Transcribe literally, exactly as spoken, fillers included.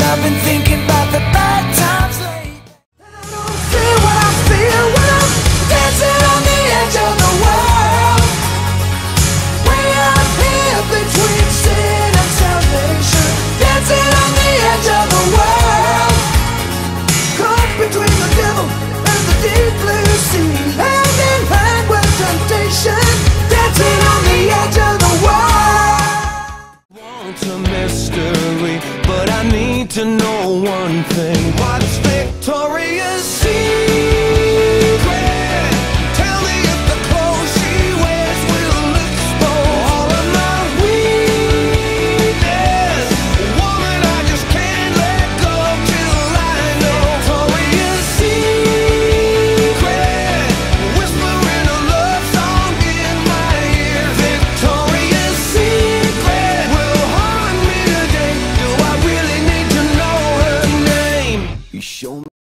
I've been thinking about the bad times lately. I don't feel what I feel when I'm dancing on the edge of the world. Way up here between sin and salvation, dancing on the edge of the world. Caught between the devil and the deep blue sea, hand in hand with temptation, dancing on the edge of the world. Want a mystery, but I need to know one thing: what's victorious?